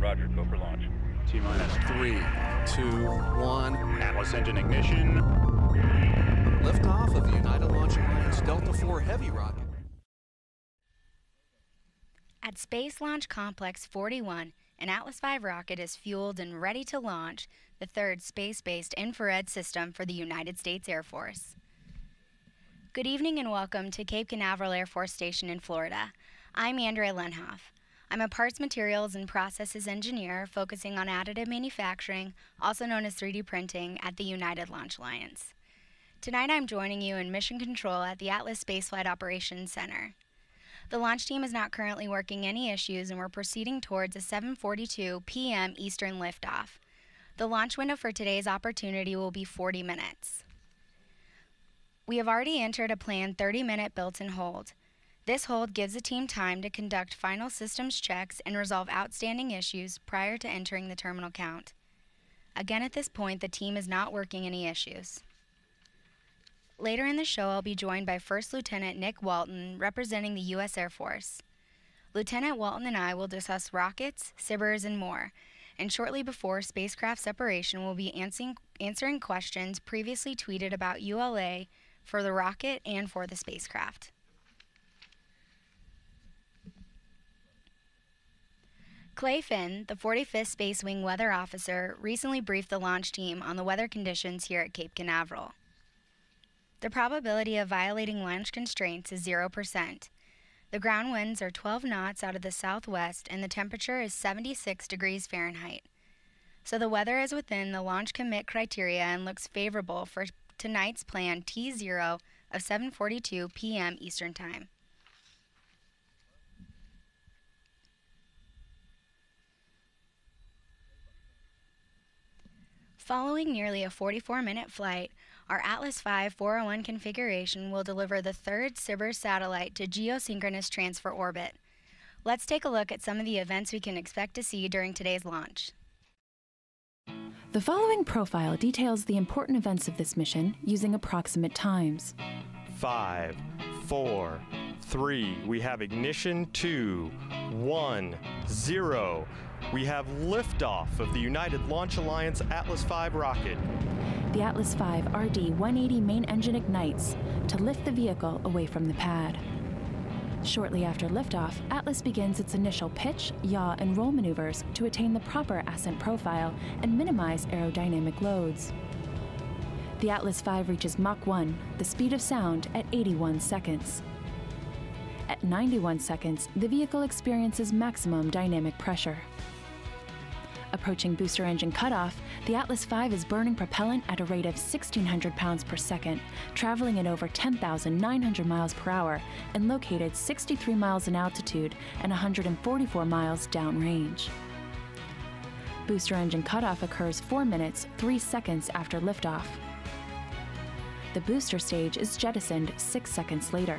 Roger, go for launch. T-minus 3, 2, 1. Atlas engine ignition. Liftoff of the United Launch Alliance Delta IV Heavy rocket. At Space Launch Complex 41, an Atlas V rocket is fueled and ready to launch the third space-based infrared system for the United States Air Force. Good evening and welcome to Cape Canaveral Air Force Station in Florida. I'm Andrea Lenhoff. I'm a parts, materials, and processes engineer focusing on additive manufacturing, also known as 3D printing, at the United Launch Alliance. Tonight I'm joining you in mission control at the Atlas Spaceflight Operations Center. The launch team is not currently working any issues and we're proceeding towards a 7:42 p.m. Eastern liftoff. The launch window for today's opportunity will be 40 minutes. We have already entered a planned 30-minute built-in hold. This hold gives the team time to conduct final systems checks and resolve outstanding issues prior to entering the terminal count. Again, at this point, the team is not working any issues. Later in the show, I'll be joined by First Lieutenant Nick Walton, representing the U.S. Air Force. Lieutenant Walton and I will discuss rockets, SBIRs, and more. And shortly before spacecraft separation, we'll be answering questions previously tweeted about ULA for the rocket and for the spacecraft. Clay Finn, the 45th Space Wing Weather Officer, recently briefed the launch team on the weather conditions here at Cape Canaveral. The probability of violating launch constraints is 0%. The ground winds are 12 knots out of the southwest and the temperature is 76 degrees Fahrenheit. So the weather is within the launch commit criteria and looks favorable for tonight's planned T0 of 7:42 p.m. Eastern Time. Following nearly a 44-minute flight, our Atlas V 401 configuration will deliver the third SBIRS satellite to geosynchronous transfer orbit. Let's take a look at some of the events we can expect to see during today's launch. The following profile details the important events of this mission using approximate times. 5, 4, 3, we have ignition. 2, 1, 0. We have liftoff of the United Launch Alliance Atlas V rocket. The Atlas V RD-180 main engine ignites to lift the vehicle away from the pad. Shortly after liftoff, Atlas begins its initial pitch, yaw, and roll maneuvers to attain the proper ascent profile and minimize aerodynamic loads. The Atlas V reaches Mach 1, the speed of sound, at 81 seconds. At 91 seconds, the vehicle experiences maximum dynamic pressure. Approaching booster engine cutoff, the Atlas V is burning propellant at a rate of 1,600 pounds per second, traveling at over 10,900 miles per hour, and located 63 miles in altitude and 144 miles downrange. Booster engine cutoff occurs 4 minutes, 3 seconds after liftoff. The booster stage is jettisoned 6 seconds later.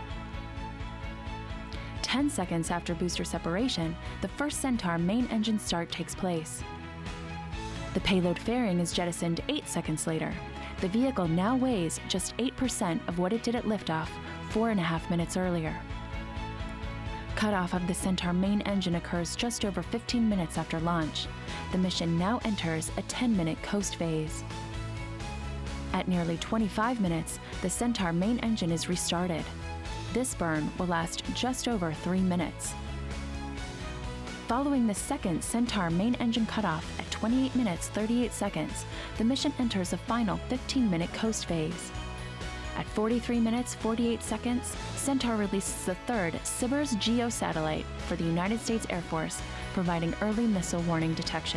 10 seconds after booster separation, the first Centaur main engine start takes place. The payload fairing is jettisoned 8 seconds later. The vehicle now weighs just 8% of what it did at liftoff 4.5 minutes earlier. Cutoff of the Centaur main engine occurs just over 15 minutes after launch. The mission now enters a 10-minute coast phase. At nearly 25 minutes, the Centaur main engine is restarted. This burn will last just over 3 minutes. Following the second Centaur main engine cutoff at 28 minutes 38 seconds, the mission enters a final 15-minute coast phase. At 43 minutes 48 seconds, Centaur releases the third SBIRS GEO satellite for the United States Air Force, providing early missile warning detection.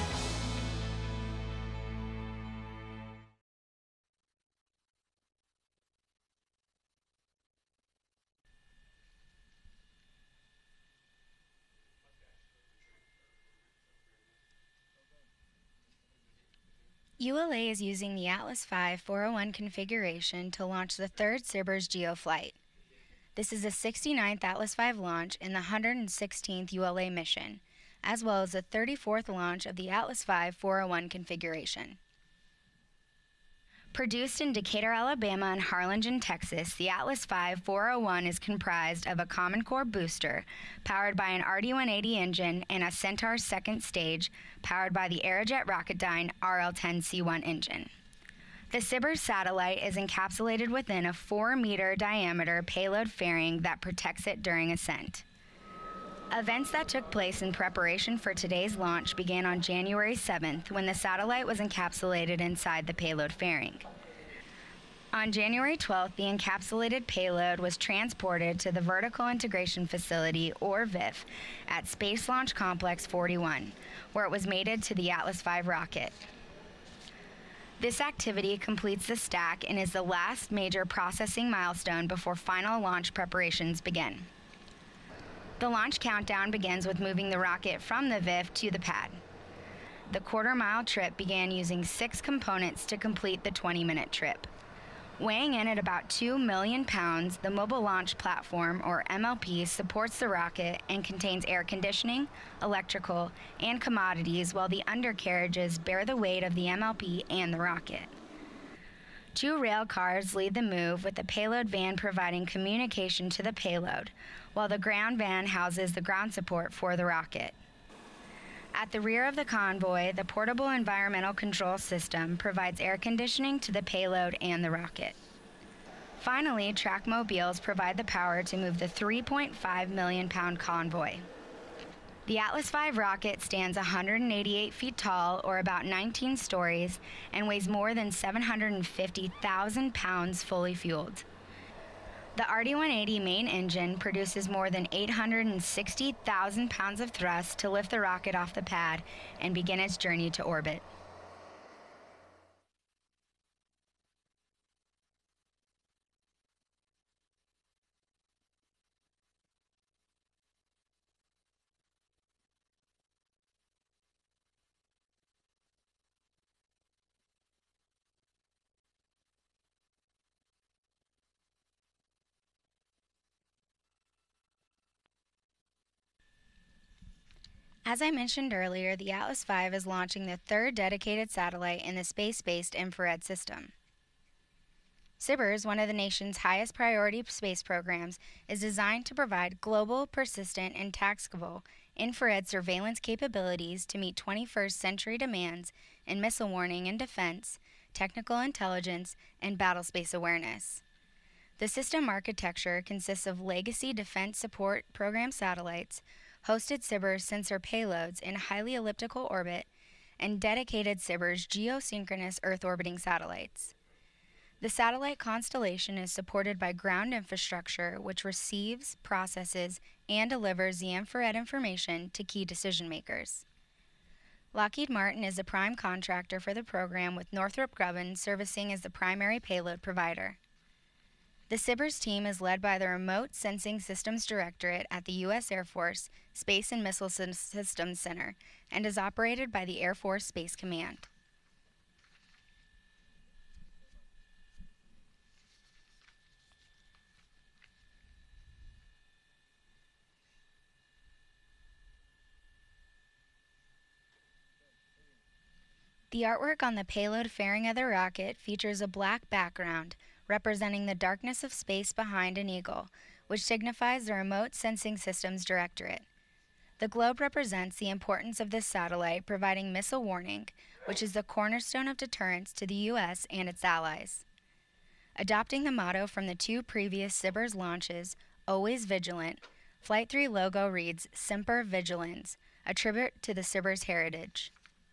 ULA is using the Atlas V 401 configuration to launch the third SBIRS GEO flight. This is the 69th Atlas V launch and the 116th ULA mission, as well as the 34th launch of the Atlas V 401 configuration. Produced in Decatur, Alabama and Harlingen, Texas, the Atlas V 401 is comprised of a Common Core booster powered by an RD-180 engine and a Centaur second stage powered by the Aerojet Rocketdyne RL-10C1 engine. The SBIRS satellite is encapsulated within a 4-meter diameter payload fairing that protects it during ascent. Events that took place in preparation for today's launch began on January 7th when the satellite was encapsulated inside the payload fairing. On January 12th, the encapsulated payload was transported to the Vertical Integration Facility, or VIF, at Space Launch Complex 41, where it was mated to the Atlas V rocket. This activity completes the stack and is the last major processing milestone before final launch preparations begin. The launch countdown begins with moving the rocket from the VIF to the pad. The quarter-mile trip began using 6 components to complete the 20-minute trip. Weighing in at about 2 million pounds, the Mobile Launch Platform, or MLP, supports the rocket and contains air conditioning, electrical, and commodities, while the undercarriages bear the weight of the MLP and the rocket. 2 rail cars lead the move, with the payload van providing communication to the payload, while the ground van houses the ground support for the rocket. At the rear of the convoy, the Portable Environmental Control System provides air conditioning to the payload and the rocket. Finally, track mobiles provide the power to move the 3.5 million pound convoy. The Atlas V rocket stands 188 feet tall, or about 19 stories, and weighs more than 750,000 pounds fully fueled. The RD-180 main engine produces more than 860,000 pounds of thrust to lift the rocket off the pad and begin its journey to orbit. As I mentioned earlier, the Atlas V is launching the 3rd dedicated satellite in the space-based infrared system. SBIRS, one of the nation's highest priority space programs, is designed to provide global, persistent, and tactical infrared surveillance capabilities to meet 21st century demands in missile warning and defense, technical intelligence, and battlespace awareness. The system architecture consists of legacy defense support program satellites, hosted SBIRS sensor payloads in highly elliptical orbit, and dedicated SBIRS geosynchronous Earth orbiting satellites. The satellite constellation is supported by ground infrastructure, which receives, processes, and delivers the infrared information to key decision makers. Lockheed Martin is the prime contractor for the program, with Northrop Grumman servicing as the primary payload provider. The SBIRS team is led by the Remote Sensing Systems Directorate at the U.S. Air Force Space and Missile Systems Center and is operated by the Air Force Space Command. The artwork on the payload fairing of the rocket features a black background representing the darkness of space behind an eagle, which signifies the Remote Sensing Systems Directorate. The globe represents the importance of this satellite providing missile warning, which is the cornerstone of deterrence to the U.S. and its allies. Adopting the motto from the 2 previous SBIRS launches, Always Vigilant, Flight 3 logo reads Semper Vigilans, a tribute to the SBIRS heritage.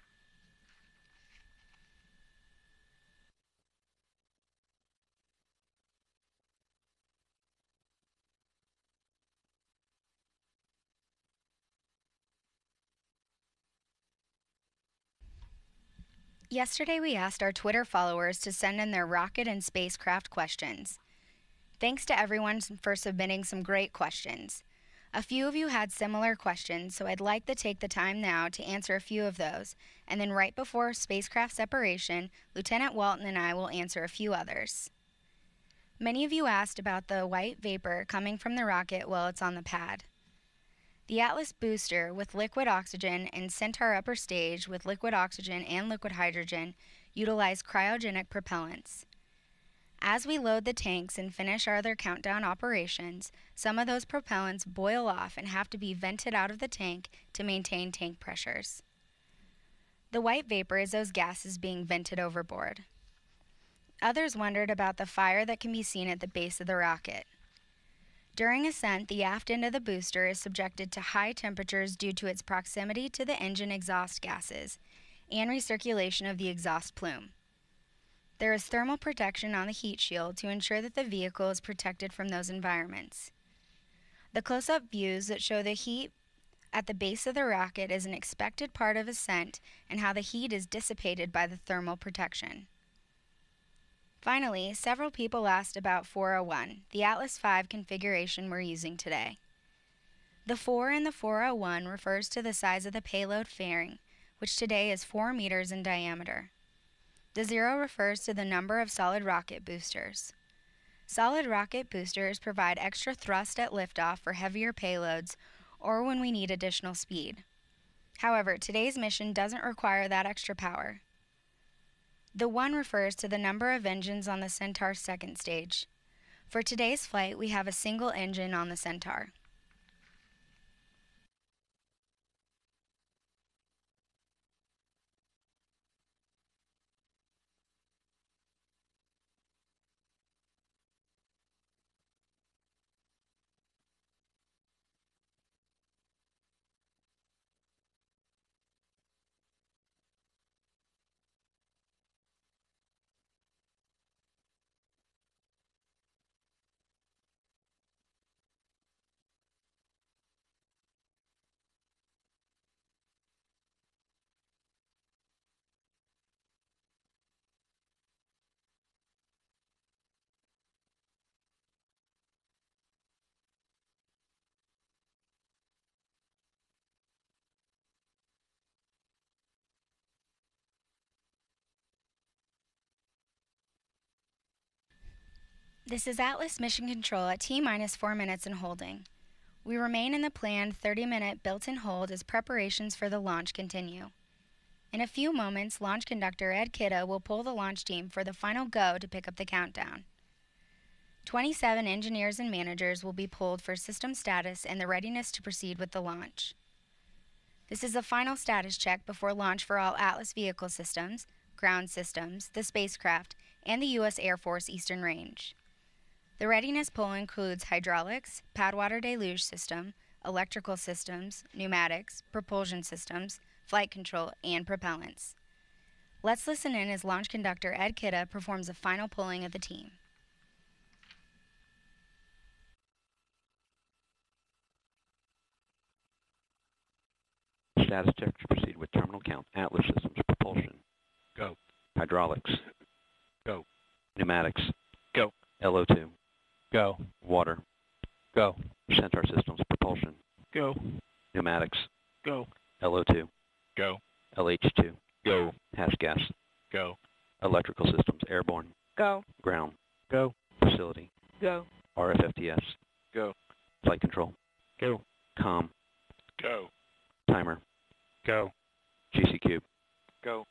Yesterday we asked our Twitter followers to send in their rocket and spacecraft questions. Thanks to everyone for submitting some great questions. A few of you had similar questions, so I'd like to take the time now to answer a few of those, and then right before spacecraft separation, Lieutenant Walton and I will answer a few others. Many of you asked about the white vapor coming from the rocket while it's on the pad. The Atlas booster with liquid oxygen and Centaur upper stage with liquid oxygen and liquid hydrogen utilize cryogenic propellants. As we load the tanks and finish our other countdown operations, some of those propellants boil off and have to be vented out of the tank to maintain tank pressures. The white vapor is those gases being vented overboard. Others wondered about the fire that can be seen at the base of the rocket. During ascent, the aft end of the booster is subjected to high temperatures due to its proximity to the engine exhaust gases and recirculation of the exhaust plume. There is thermal protection on the heat shield to ensure that the vehicle is protected from those environments. The close-up views that show the heat at the base of the rocket is an expected part of ascent and how the heat is dissipated by the thermal protection. Finally, several people asked about 401, the Atlas V configuration we're using today. The 4 in the 401 refers to the size of the payload fairing, which today is 4 meters in diameter. The 0 refers to the number of solid rocket boosters. Solid rocket boosters provide extra thrust at liftoff for heavier payloads or when we need additional speed. However, today's mission doesn't require that extra power. The 1 refers to the number of engines on the Centaur's second stage. For today's flight, we have a single engine on the Centaur. This is Atlas Mission Control at T-minus 4 minutes and holding. We remain in the planned 30-minute built-in hold as preparations for the launch continue. In a few moments, launch conductor Ed Kidda will pull the launch team for the final go to pick up the countdown. 27 engineers and managers will be pulled for system status and the readiness to proceed with the launch. This is a final status check before launch for all Atlas vehicle systems, ground systems, the spacecraft, and the U.S. Air Force Eastern Range. The readiness pull includes hydraulics, pad water deluge system, electrical systems, pneumatics, propulsion systems, flight control, and propellants. Let's listen in as launch conductor Ed Kidda performs a final pulling of the team. Status check to proceed with terminal count. Atlas systems, propulsion. Go. Hydraulics. Go. Pneumatics. Go. LO2. Go. Water. Go. Centaur systems, propulsion. Go. Pneumatics. Go. LO2. Go. LH2. Go. Hash gas. Go. Electrical systems, airborne. Go. Ground. Go. Facility. Go. RFFTS. Go. Flight control. Go. COM. Go. Timer. Go. GC cube. Go.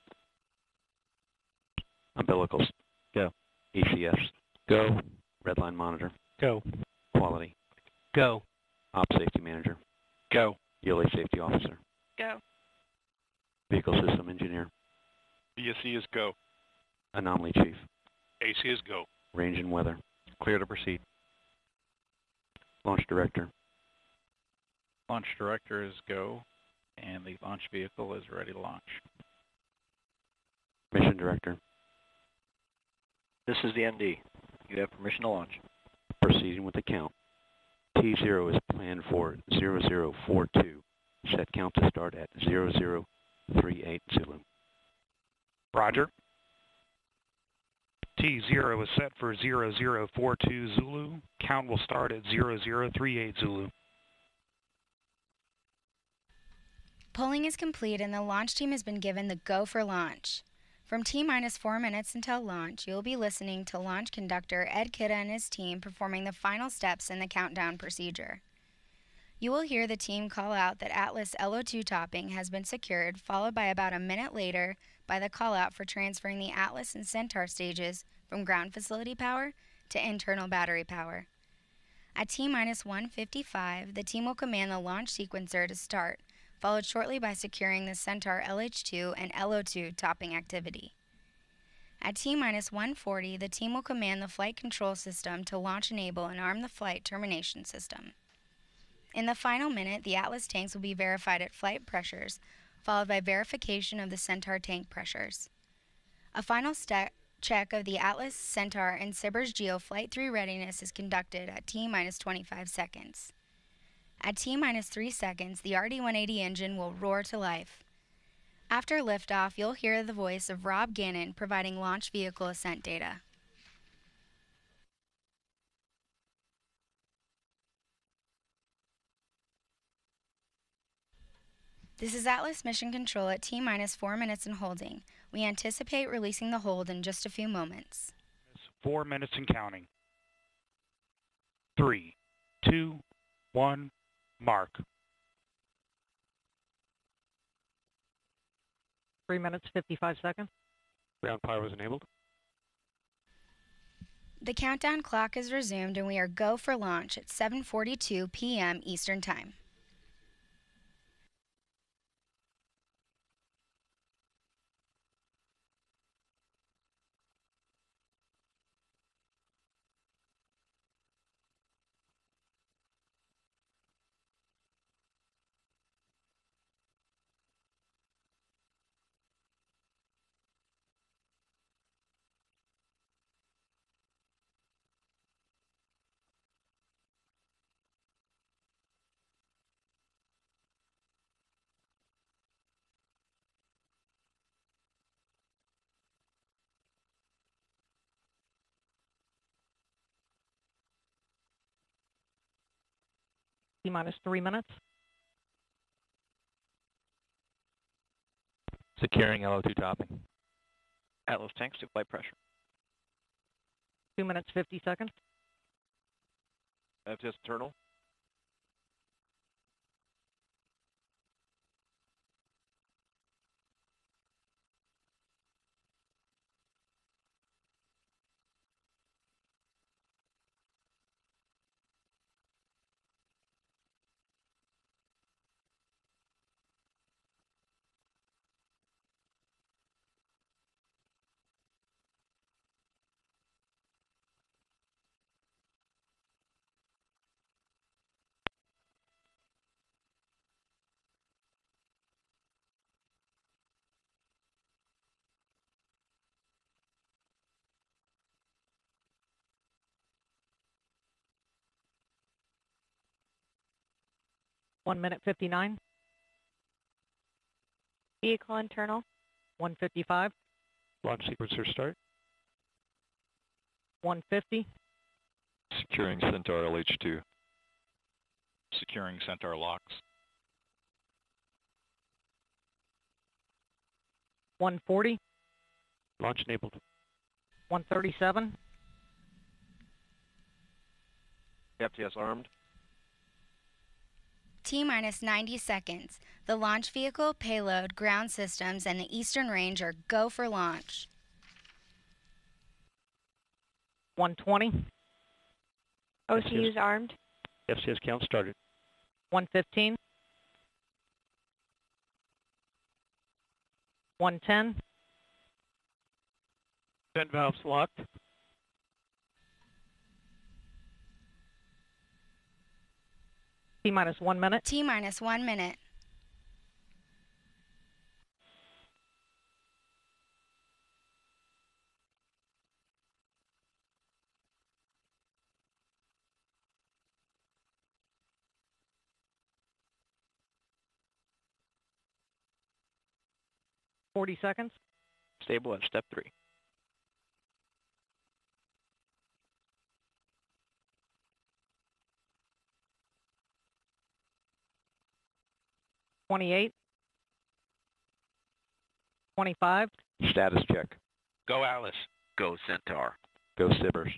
Umbilicals. Go. ECS. Go. Redline monitor. Go. Quality. Go. Op safety manager. Go. ULA safety officer. Go. Vehicle system engineer. BSC is go. Anomaly chief. AC is go. Range and weather. Clear to proceed. Launch director. Launch director is go, and the launch vehicle is ready to launch. Mission director. This is the ND. You have permission to launch. Proceeding with the count. T0 is planned for 0042. Set count to start at 0038 Zulu. Roger. T0 is set for 0042 Zulu. Count will start at 0038 Zulu. Pulling is complete and the launch team has been given the go for launch. From T-minus 4 minutes until launch, you'll be listening to launch conductor Ed Kidda and his team performing the final steps in the countdown procedure. You will hear the team call out that Atlas LO2 topping has been secured, followed by about a minute later by the call out for transferring the Atlas and Centaur stages from ground facility power to internal battery power. At T-minus 155, the team will command the launch sequencer to start, followed shortly by securing the Centaur LH2 and LO2 topping activity. At T-minus 140, the team will command the flight control system to launch enable and arm the flight termination system. In the final minute, the Atlas tanks will be verified at flight pressures, followed by verification of the Centaur tank pressures. A final check of the Atlas, Centaur, and SBIRS GEO Flight 3 readiness is conducted at T-minus 25 seconds. At T-minus 3 seconds, the RD-180 engine will roar to life. After liftoff, you'll hear the voice of Rob Gannon providing launch vehicle ascent data. This is Atlas Mission Control at T-minus 4 minutes and holding. We anticipate releasing the hold in just a few moments. 4 minutes and counting. 3, 2, 1, mark. 3 minutes, 55 seconds. Ground power was enabled. The countdown clock is resumed and we are go for launch at 7:42 p.m. Eastern Time. T-minus 3 minutes. Securing LO2 topping. Atlas tanks to flight pressure. 2 minutes, 50 seconds. FTS internal. One minute, 59. Vehicle internal. 155. Launch sequencer start. 150. Securing Centaur LH2. Securing Centaur locks. 140. Launch enabled. 137. FTS armed. T-minus 90 seconds. The launch vehicle, payload, ground systems, and the Eastern Range are go for launch. 120. OCU's armed. FCS count started. 115. 110. Vent valves locked. T-minus 1 minute. T-minus 1 minute. Forty seconds. Stable at step 3. 28. 25. Status check. Go Atlas. Go Centaur. Go SBIRS.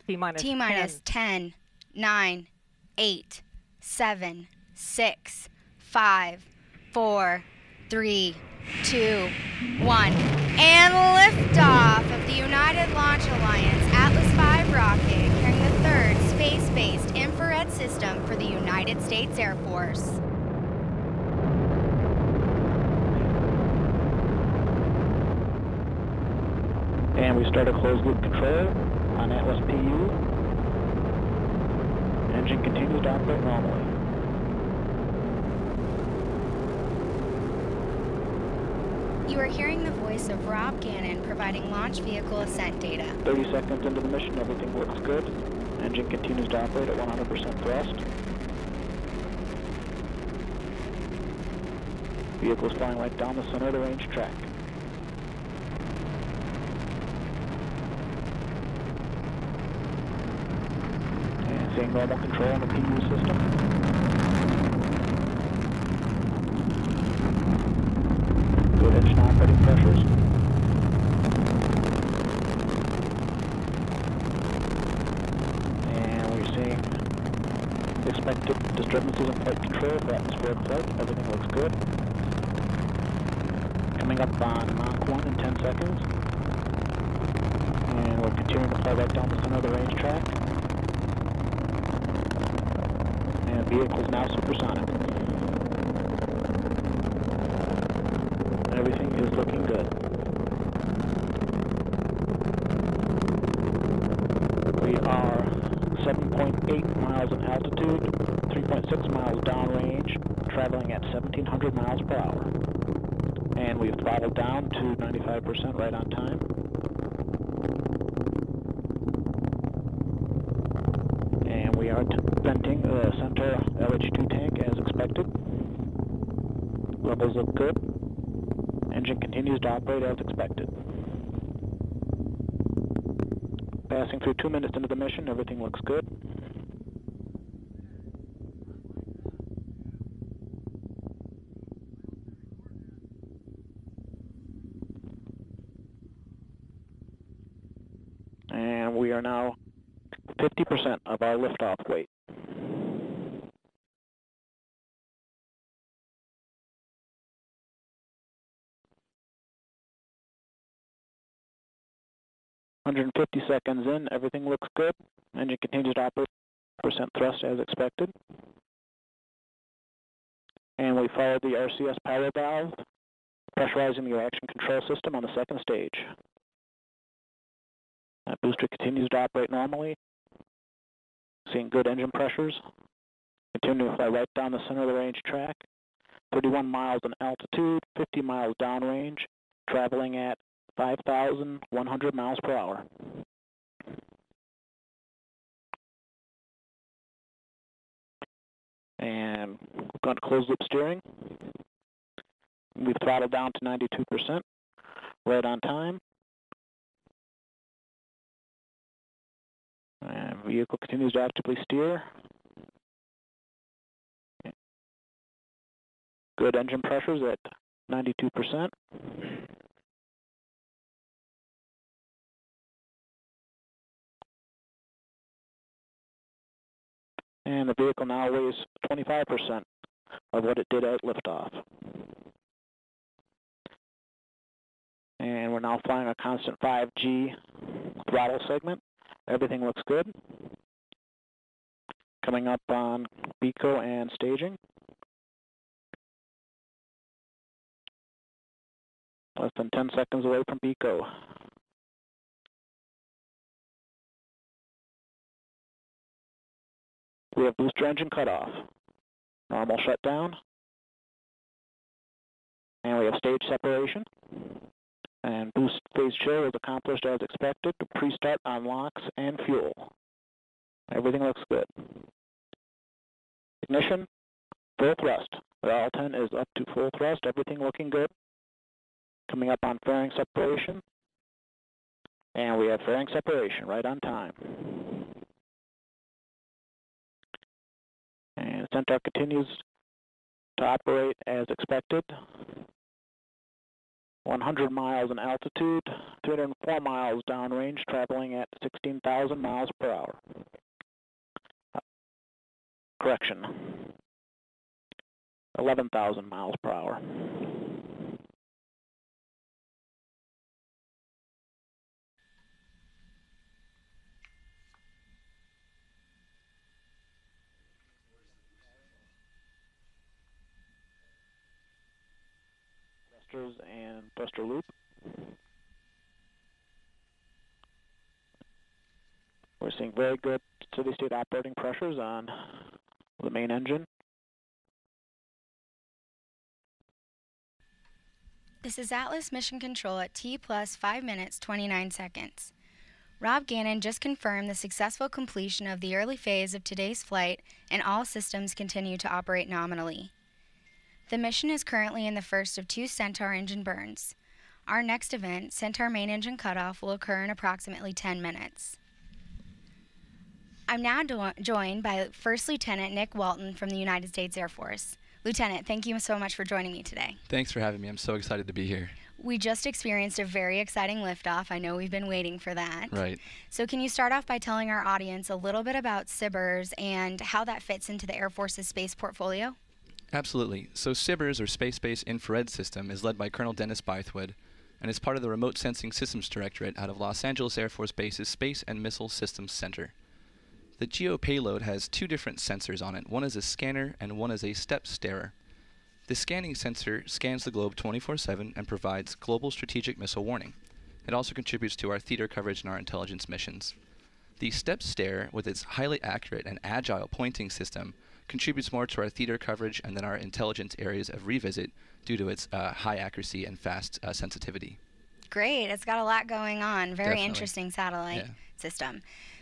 T-minus T-minus 10, 9, 8, 7, 6, 5, 4, 3, 2, 1. And liftoff of the United Launch Alliance Atlas V rocket carrying the third space-based infrared system for the United States Air Force. And we start a closed loop control on Atlas PU. Engine continues to operate normally. You are hearing the voice of Rob Gannon providing launch vehicle ascent data. 30 seconds into the mission, everything looks good. Engine continues to operate at 100% thrust. Vehicle is flying right down the center of the range track. And seeing normal control on the PU system. Good engine operating pressures. And we're seeing expected disturbances in flight control for atmospheric flight. Everything looks good. Coming up on Mach 1 in 10 seconds. And we're continuing to fly right down the center of the range track. And the vehicle is now supersonic. Everything is looking good. We are 7.8 miles in altitude, 3.6 miles downrange, traveling at 1,700 miles per hour. And we've throttled down to 95% right on time. And we are venting the Centaur LH2 tank as expected. Levels look good. Engine continues to operate as expected. Passing through 2 minutes into the mission, everything looks good. And we are now 50% of our liftoff weight. .150 seconds in, everything looks good. Engine continues to operate percent thrust as expected. And we followed the RCS power valve, pressurizing the reaction control system on the second stage. That booster continues to operate normally. Seeing good engine pressures. Continuing to fly right down the center of the range track. 31 miles in altitude, 50 miles downrange, traveling at 5,100 miles per hour. And we're going to close loop steering. We've throttled down to 92%, right on time. And vehicle continues to actively steer. Good engine pressures at 92%. And the vehicle now weighs 25% of what it did at liftoff. And we're now flying a constant 5G throttle segment. Everything looks good. Coming up on BECO and staging. Less than 10 seconds away from BECO. We have booster engine cutoff, normal shutdown, and we have stage separation. And boost phase chill was accomplished as expected to pre-start on LOX and fuel. Everything looks good. Ignition, full thrust. The L10 is up to full thrust, everything looking good. Coming up on fairing separation. And we have fairing separation right on time. And Centaur continues to operate as expected. 100 miles in altitude, 304 miles downrange, traveling at 16,000 miles per hour. Correction, 11,000 miles per hour. And thruster loop. We're seeing very good steady-state operating pressures on the main engine. This is Atlas Mission Control at T plus 5 minutes 29 seconds. Rob Gannon just confirmed the successful completion of the early phase of today's flight, and all systems continue to operate nominally. The mission is currently in the first of 2 Centaur engine burns. Our next event, Centaur main engine cutoff, will occur in approximately 10 minutes. I'm now joined by First Lieutenant Nick Walton from the United States Air Force. Lieutenant, thank you so much for joining me today. Thanks for having me. I'm so excited to be here. We just experienced a very exciting liftoff. I know we've been waiting for that. Right. So can you start off by telling our audience a little bit about SBIRS and how that fits into the Air Force's space portfolio? Absolutely. So SBIRS, or Space-Based Infrared System, is led by Colonel Dennis Bythewood and is part of the Remote Sensing Systems Directorate out of Los Angeles Air Force Base's Space and Missile Systems Center. The GEO payload has 2 different sensors on it. One is a scanner and one is a step starer. The scanning sensor scans the globe 24/7 and provides global strategic missile warning. It also contributes to our theater coverage and our intelligence missions. The step stare, with its highly accurate and agile pointing system, contributes more to our theater coverage and then our intelligence areas of revisit due to its high accuracy and fast sensitivity. Great. It's got a lot going on. Very Definitely. interesting satellite system.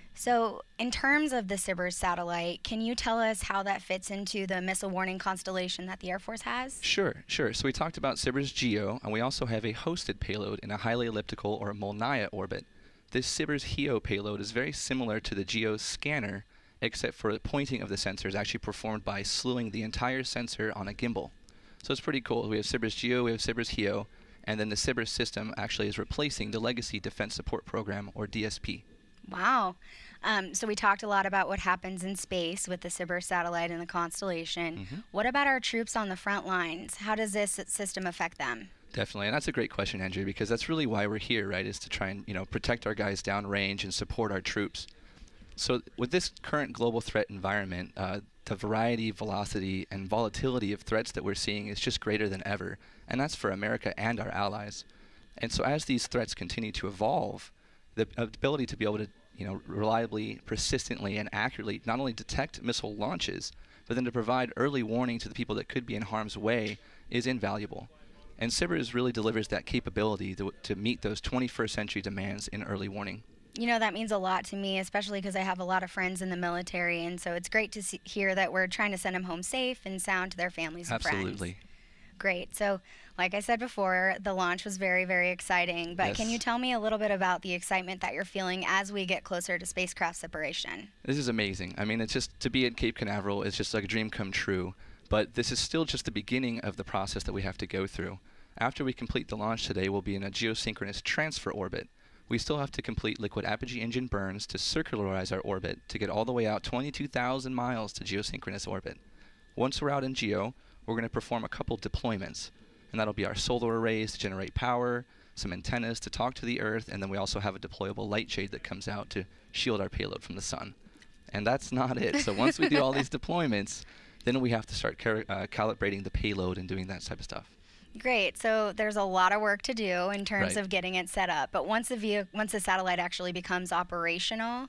So in terms of the SBIRS satellite, can you tell us how that fits into the missile warning constellation that the Air Force has? Sure. So we talked about SBIRS GEO, and we also have a hosted payload in a highly elliptical or MOLNIA orbit. This SBIRS HEO payload is very similar to the GEO scanner, except for the pointing of the sensor is actually performed by slewing the entire sensor on a gimbal. So it's pretty cool. We have SBIRS GEO, we have SBIRS HEO, and then the SBIRS system actually is replacing the Legacy Defense Support Program, or DSP. Wow. So we talked a lot about what happens in space with the SBIRS satellite and the constellation. What about our troops on the front lines? How does this system affect them? Definitely, and that's a great question, Andrew, because that's really why we're here, right, is to try and, protect our guys downrange and support our troops. So with this current global threat environment, the variety, velocity, and volatility of threats that we're seeing is just greater than ever, and that's for America and our allies. And so as these threats continue to evolve, the ability to be able to reliably, persistently, and accurately not only detect missile launches, but then to provide early warning to the people that could be in harm's way is invaluable. And SBIRS really delivers that capability to meet those 21st century demands in early warning. That means a lot to me, especially because I have a lot of friends in the military, and so it's great to hear that we're trying to send them home safe and sound to their families and friends. Absolutely. Great. So, like I said before, the launch was very, very exciting, but can you tell me a little bit about the excitement that you're feeling as we get closer to spacecraft separation? This is amazing. I mean, it's just, to be at Cape Canaveral is just like a dream come true, but this is still just the beginning of the process that we have to go through. After we complete the launch today, we'll be in a geosynchronous transfer orbit. We still have to complete liquid apogee engine burns to circularize our orbit to get all the way out 22,000 miles to geosynchronous orbit. Once we're out in geo, we're going to perform a couple deployments, and that'll be our solar arrays to generate power, some antennas to talk to the Earth, and then we also have a deployable light shade that comes out to shield our payload from the sun. And that's not it. So once we do all these deployments, then we have to start calibrating the payload and doing that type of stuff. Great. So there's a lot of work to do in terms of getting it set up. But once the satellite actually becomes operational,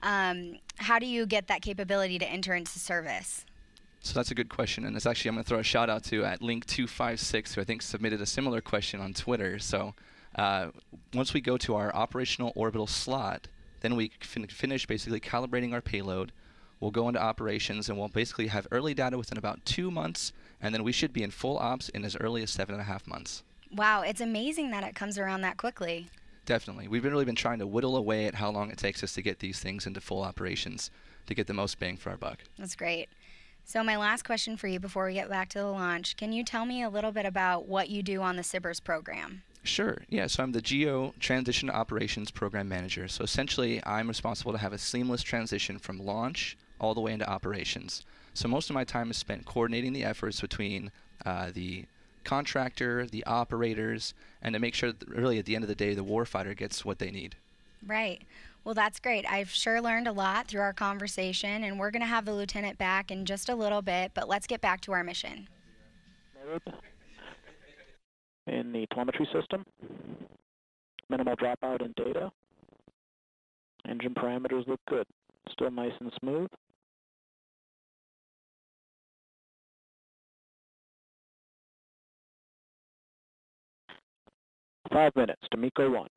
how do you get that capability to enter into service? So that's a good question, and it's actually, I'm going to throw a shout out to at Link256, who I think submitted a similar question on Twitter. So once we go to our operational orbital slot, then we finish basically calibrating our payload. We'll go into operations, and we'll basically have early data within about 2 months, and then we should be in full ops in as early as 7.5 months. Wow, it's amazing that it comes around that quickly. Definitely. We've really been trying to whittle away at how long it takes us to get these things into full operations to get the most bang for our buck. That's great. So my last question for you before we get back to the launch, can you tell me a little bit about what you do on the SBIRS program? Sure. Yeah, so I'm the Geo Transition Operations Program Manager. So essentially, I'm responsible to have a seamless transition from launch all the way into operations. So most of my time is spent coordinating the efforts between the contractor, the operators, and to make sure that really at the end of the day, the warfighter gets what they need. Right. Well, that's great. I've sure learned a lot through our conversation, and we're going to have the lieutenant back in just a little bit, but let's get back to our mission. In the telemetry system, minimal dropout in data. Engine parameters look good. Still nice and smooth. Five minutes to MECO 1.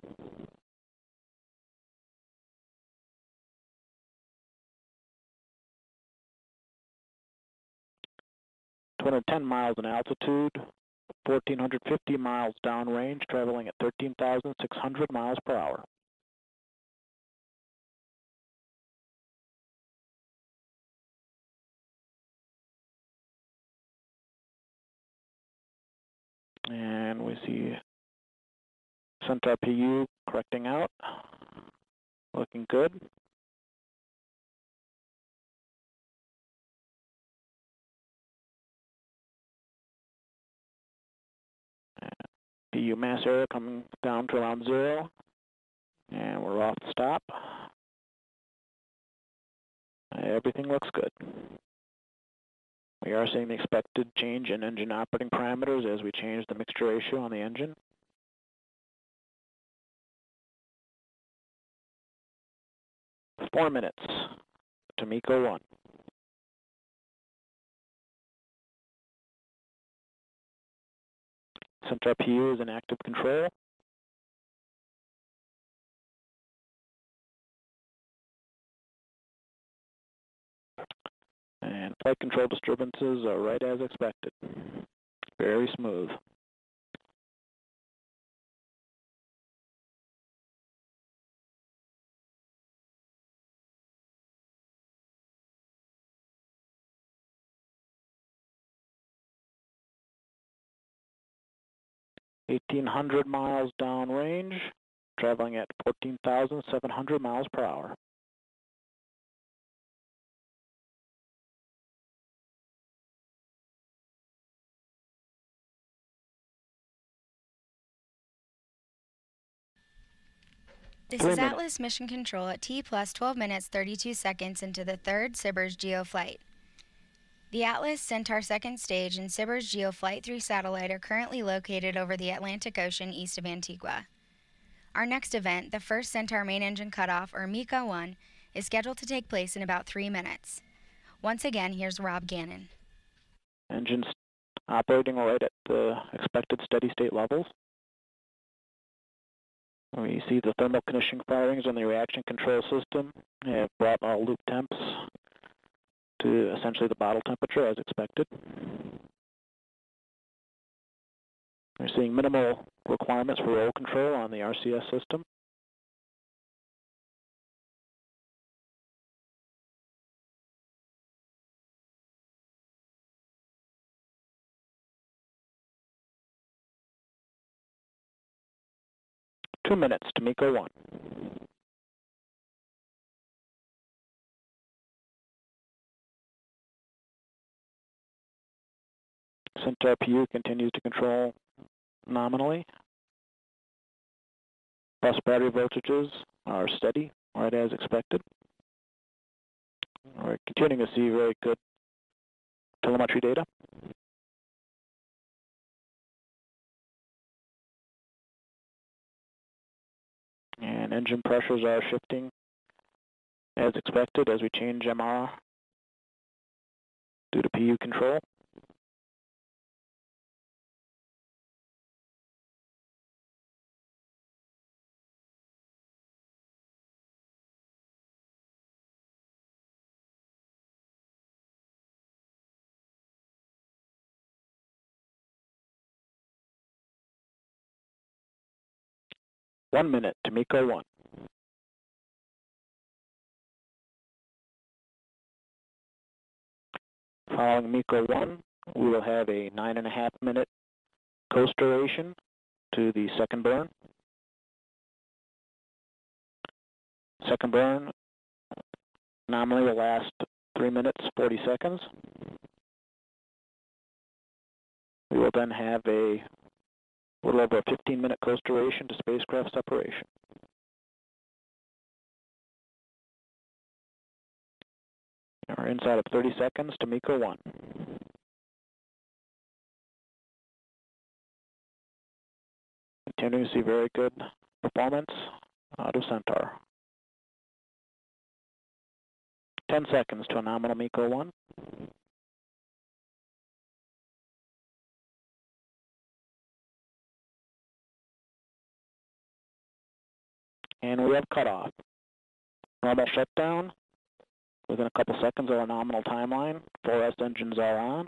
(210 miles in altitude, 1,450 miles downrange, traveling at 13,600 miles per hour. And we see Centaur PU correcting out, looking good. PU mass error coming down to around 0, and we're off the stop. Everything looks good. We are seeing the expected change in engine operating parameters as we change the mixture ratio on the engine. Four minutes to MECO 1. Centaur PU is in active control. And flight control disturbances are right as expected. Very smooth. (1,800 miles downrange, traveling at 14,700 miles per hour. This is Atlas Mission Control at T plus 12 minutes 32 seconds into the third SBIRS GEO flight. The Atlas, Centaur second stage, and SBIRS GEO Flight 3 satellite are currently located over the Atlantic Ocean east of Antigua. Our next event, the first Centaur main engine cutoff, or MECO 1, is scheduled to take place in about 3 minutes. Once again, here's Rob Gannon. Engines operating right at the expected steady state levels. We see the thermal conditioning firings on the reaction control system have brought all loop temps to essentially the bottle temperature as expected. We're seeing minimal requirements for roll control on the RCS system. Two minutes to MECO 1. Centaur PU continues to control nominally. Bus battery voltages are steady, right as expected. We're continuing to see very good telemetry data. And engine pressures are shifting as expected as we change MR due to PU control. One minute to MECO 1. Following MECO 1, we will have a 9.5-minute coast duration to the second burn. Second burn nominally will last 3 minutes, 40 seconds. We will then have a little over a 15-minute coast duration to spacecraft separation. We're inside of 30 seconds to MECO 1. Continue to see very good performance out of Centaur. 10 seconds to a nominal MECO 1. And we have cutoff. Normal shutdown within a couple seconds of our nominal timeline. 4S engines are on.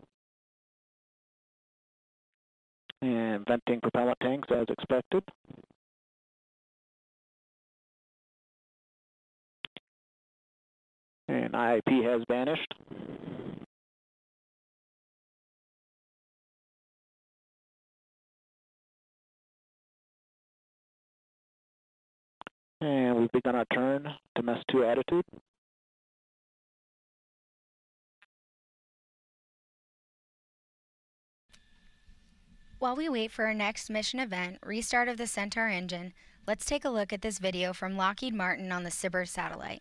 And venting propellant tanks as expected. And IIP has vanished. And we've begun our turn to MES 2 attitude. While we wait for our next mission event, restart of the Centaur engine, let's take a look at this video from Lockheed Martin on the SBIRS satellite.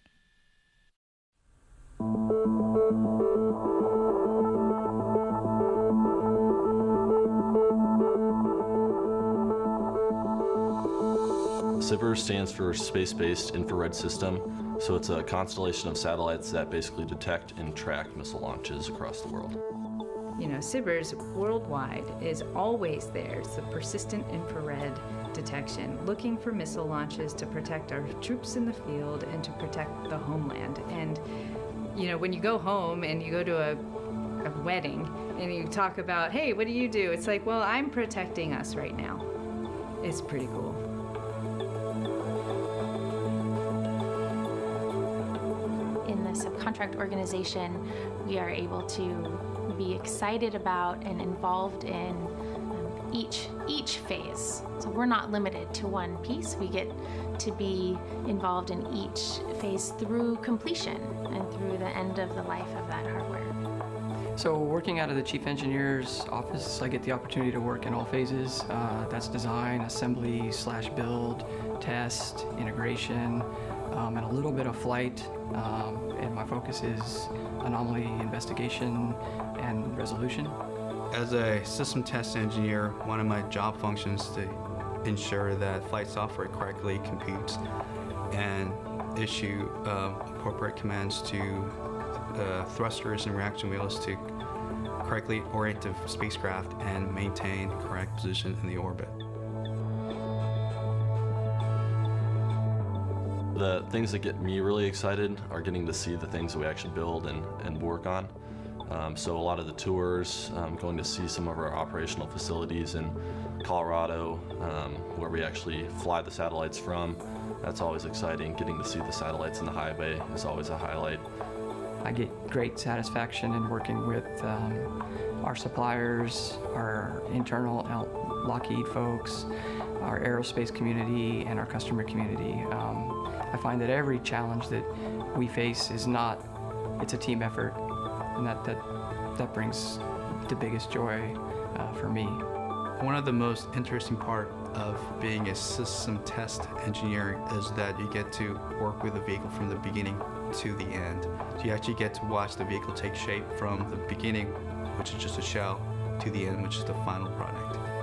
SBIRS stands for Space-Based Infrared System, so it's a constellation of satellites that basically detect and track missile launches across the world. You know, SBIRS worldwide is always there. It's the persistent infrared detection, looking for missile launches to protect our troops in the field and to protect the homeland. And, you know, when you go home and you go to a wedding and you talk about, hey, what do you do? It's like, well, I'm protecting us right now. It's pretty cool. In the subcontract organization, we are able to be excited about and involved in each phase. So we're not limited to one piece. We get to be involved in each phase through completion and through the end of the life of that hardware. So working out of the Chief Engineer's office, I get the opportunity to work in all phases. That's design, assembly, /build, test, integration, and a little bit of flight. And my focus is anomaly investigation and resolution. As a system test engineer, one of my job functions is to ensure that flight software correctly computes and issue appropriate commands to thrusters and reaction wheels to correctly orient the spacecraft and maintain correct position in the orbit. The things that get me really excited are getting to see the things that we actually build and work on. So a lot of the tours, going to see some of our operational facilities in Colorado, where we actually fly the satellites from. That's always exciting. Getting to see the satellites in the high bay is always a highlight. I get great satisfaction in working with our suppliers, our internal Lockheed folks, our aerospace community, and our customer community. I find that every challenge that we face is it's a team effort, and that brings the biggest joy for me. One of the most interesting part of being a system test engineer is that you get to work with the vehicle from the beginning to the end. So you actually get to watch the vehicle take shape from the beginning, which is just a shell, to the end, which is the final product.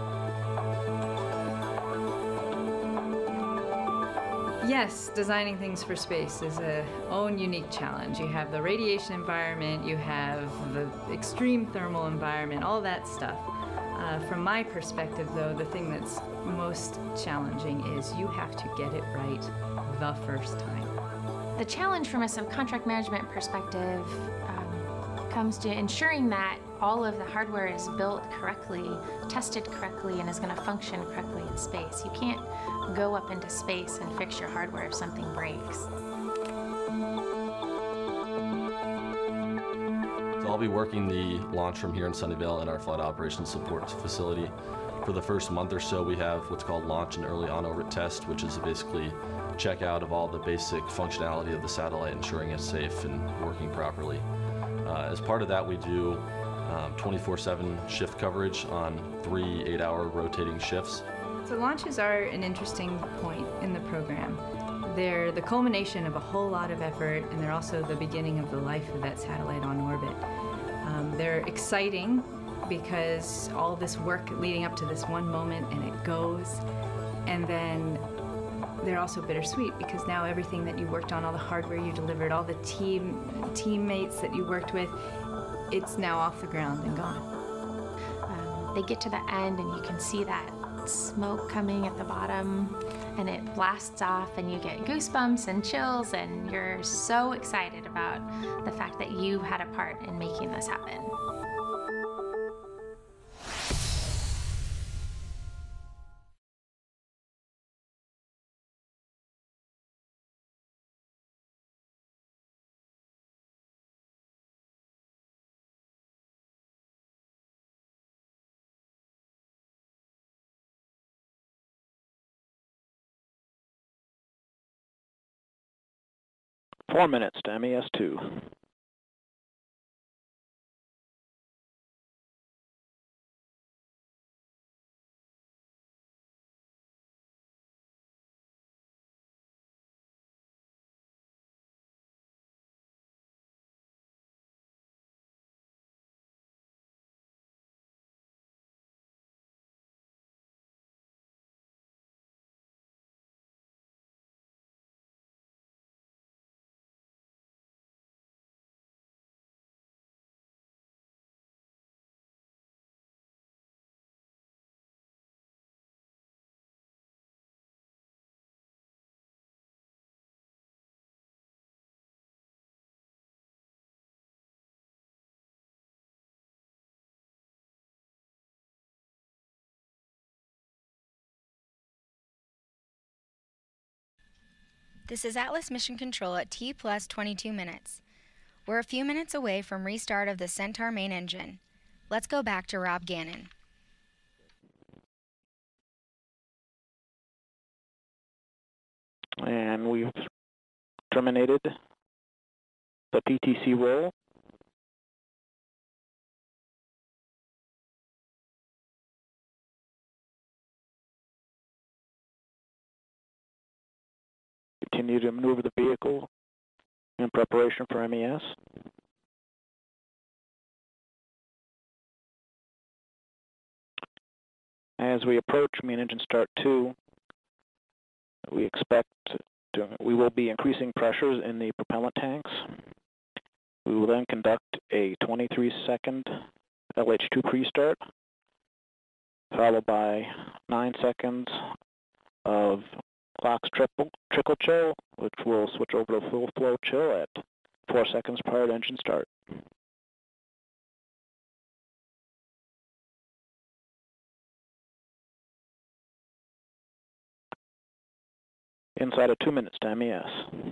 Yes, designing things for space is a own unique challenge. You have the radiation environment, you have the extreme thermal environment, all that stuff. From my perspective, though, the thing that's most challenging is you have to get it right the first time. The challenge from a subcontract management perspective comes to ensuring that all of the hardware is built correctly, tested correctly, and is going to function correctly in space. You can't go up into space and fix your hardware if something breaks. So I'll be working the launch from here in Sunnyvale at our flight operations support facility. For the first month or so, we have what's called launch and early on-orbit test, which is basically check out of all the basic functionality of the satellite, ensuring it's safe and working properly. As part of that, we do 24/7 shift coverage on 3 8-hour rotating shifts. So launches are an interesting point in the program. They're the culmination of a whole lot of effort, and they're also the beginning of the life of that satellite on orbit. They're exciting because all this work leading up to this one moment, and it goes, and then they're also bittersweet because now everything that you worked on, all the hardware you delivered, all the teammates that you worked with, it's now off the ground and gone. They get to the end and you can see that smoke coming at the bottom and it blasts off and you get goosebumps and chills and you're so excited about the fact that you had a part in making this happen. Four minutes to MES2. This is Atlas Mission Control at T plus 22 minutes. We're a few minutes away from restart of the Centaur main engine. Let's go back to Rob Gannon. And we've terminated the PTC roll. Continue to maneuver the vehicle in preparation for MES. As we approach main engine start 2, we will be increasing pressures in the propellant tanks. We will then conduct a 23-second LH2 pre-start, followed by 9 seconds of LOX trickle chill, which will switch over to full flow chill at 4 seconds prior to engine start. Inside of 2 minutes to MES.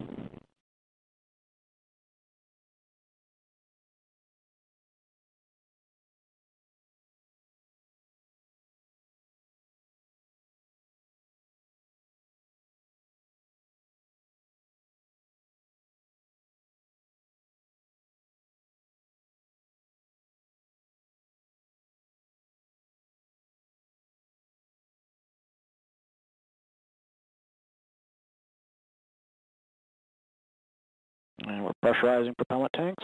And we're pressurizing propellant tanks.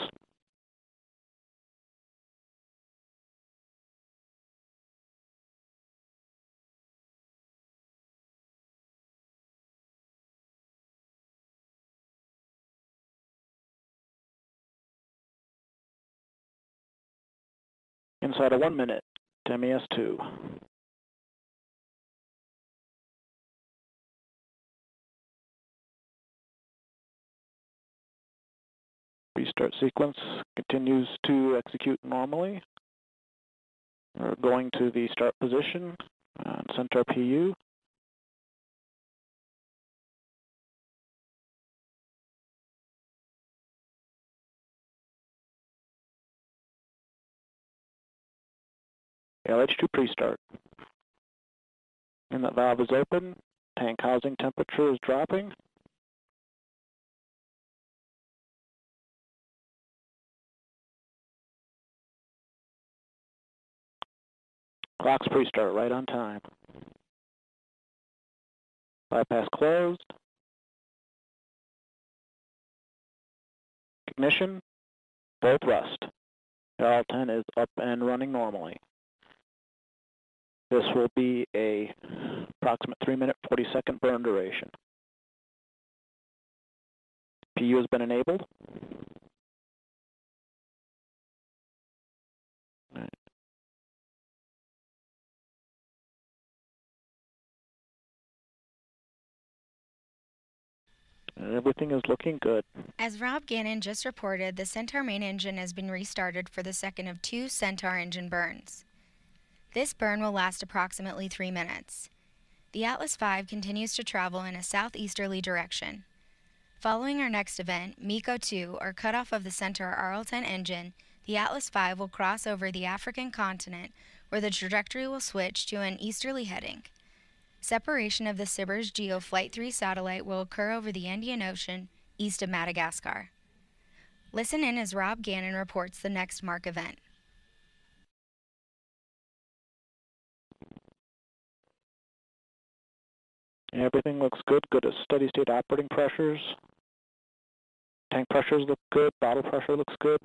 Inside of 1 minute to MES2. Restart sequence continues to execute normally. We're going to the start position on Centaur PU. LH2 pre-start. Inlet valve is open. Tank housing temperature is dropping. Clock's pre-start right on time. Bypass closed. Ignition, both rust. RL10 is up and running normally. This will be a approximate 3-minute, 40-second burn duration. PU has been enabled. Everything is looking good. As Rob Gannon just reported, the Centaur main engine has been restarted for the second of 2 Centaur engine burns. This burn will last approximately 3 minutes. The Atlas V continues to travel in a southeasterly direction. Following our next event, MECO 2, or cutoff of the Centaur RL10 engine, the Atlas V will cross over the African continent, where the trajectory will switch to an easterly heading. Separation of the SBIRS GEO Flight 3 satellite will occur over the Indian Ocean, east of Madagascar. Listen in as Rob Gannon reports the next MARC event. Everything looks good. Good as steady state operating pressures. Tank pressures look good. Bottle pressure looks good.